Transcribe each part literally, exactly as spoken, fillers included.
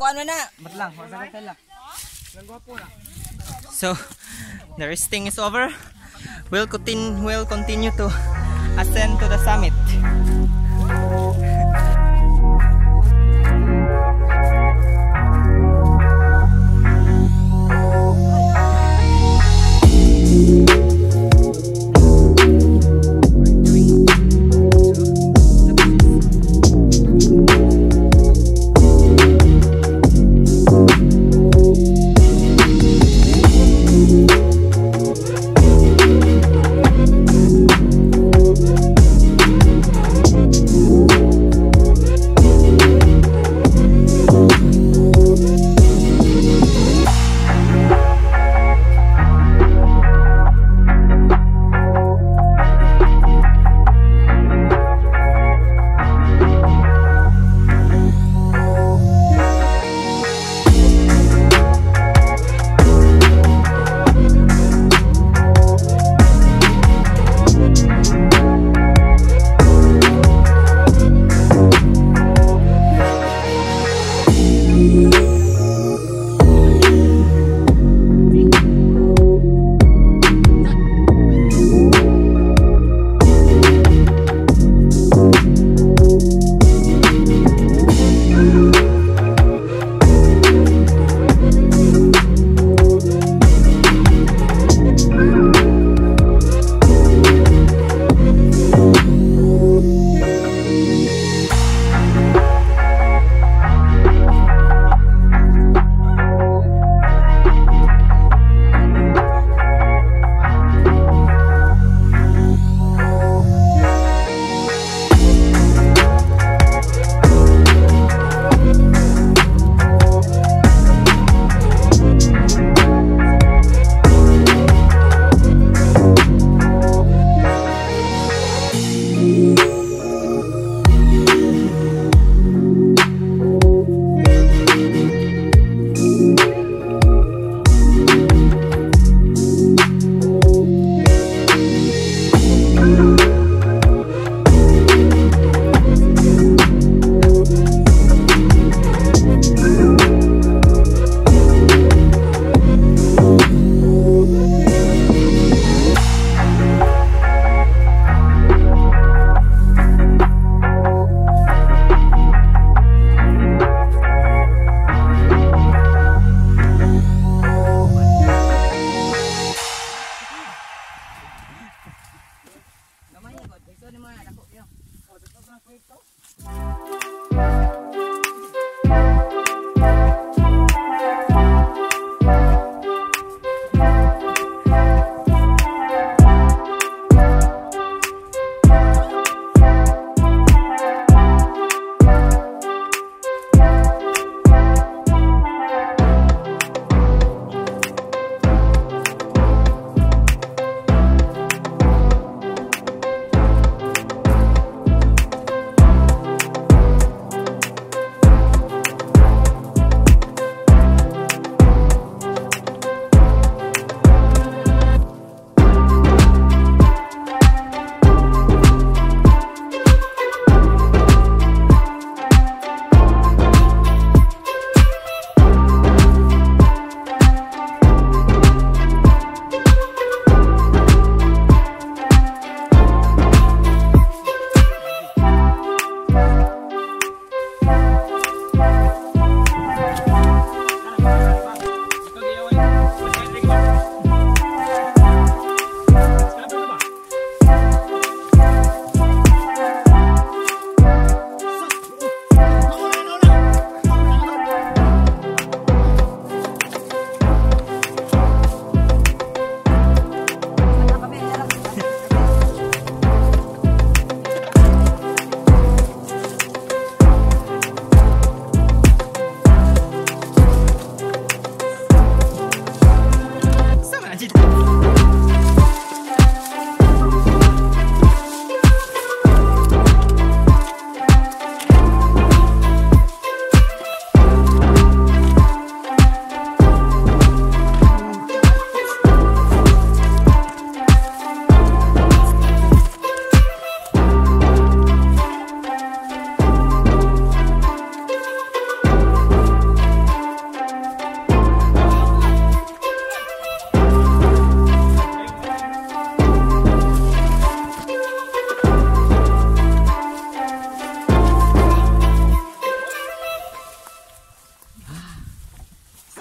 kuan man na. Matlang, masagot lang. So, the resting is over. We'll continue, we'll continue to ascend to the summit.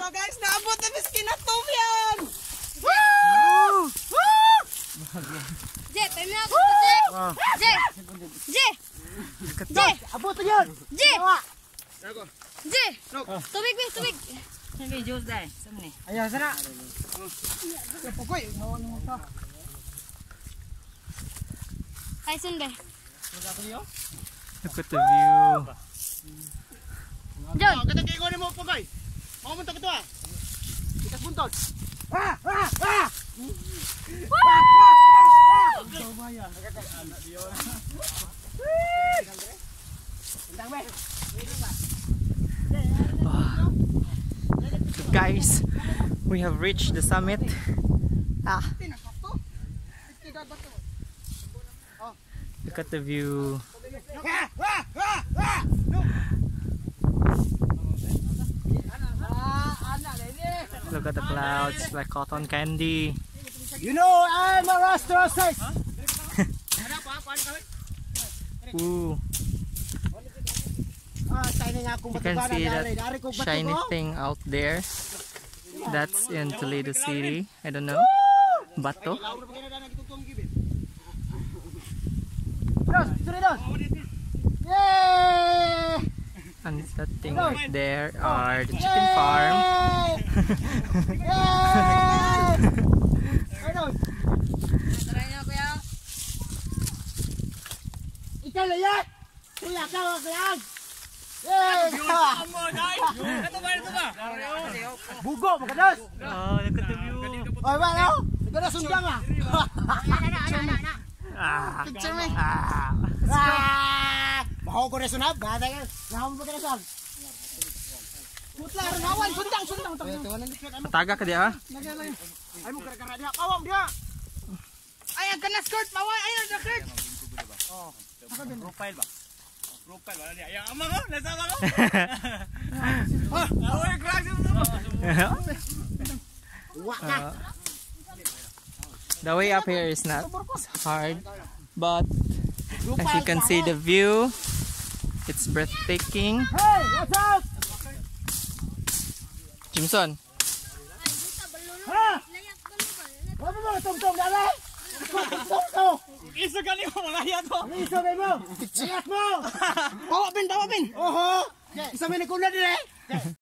Pero guys, naabot na miskin na tumyan! Woo! Woo! Je, tayo ako Je. Je. Je. Je. Abot na yun! Je. Je. Tubig, be, tubig. Hindi juice dai. Saan ni? Ayan, sana! Pukoy, nawan mo ta. Ay, sun be. Look at the view. John. Kada kay ko ni mo pukoy. Mao man ta kito ah. Kita buntod. Ah! Ah! Ah! So guys, we have reached the summit. Ah, look at the view. Look at the clouds like cotton candy. You know I'm a rastrosis. Ooh, you can see that shiny thing out there. That's in Toledo City. I don't know. Bato. Yay! And that thing right there are the chicken farm. Ikaw na yan! Kuya ka, wag lang! Yay! Ito ba? Ito ba? Bugo, magados! Oh, look at the view. Oy, ba, no? Magados sundang ah! Ah, Picture me! ah. Ah! Bahaw ko na sunab, gada yan! Bahaw mo ba ka na sab? Putla, ranawan, sundang, sundang! Pataga ka dia. Ay mo kara-kara diha, kawam diha! Ay, ang kanas skirt, maway, ay, ang skirt! Profile ba? Profile ba niya? Yang amang oh, nasa amang oh. Ah, away crack mo. Uh, the way up here is not hard, but as you can see the view, it's breathtaking. Hey, what's up? Jimson, Ha? Ano mo, tong-tong dala? Tong-tong! Iso gali mo malaya to. Ano iso kayo mo? Layat mo! Tawa bin, tawa bin! Oho! Isa may nagkuna din eh!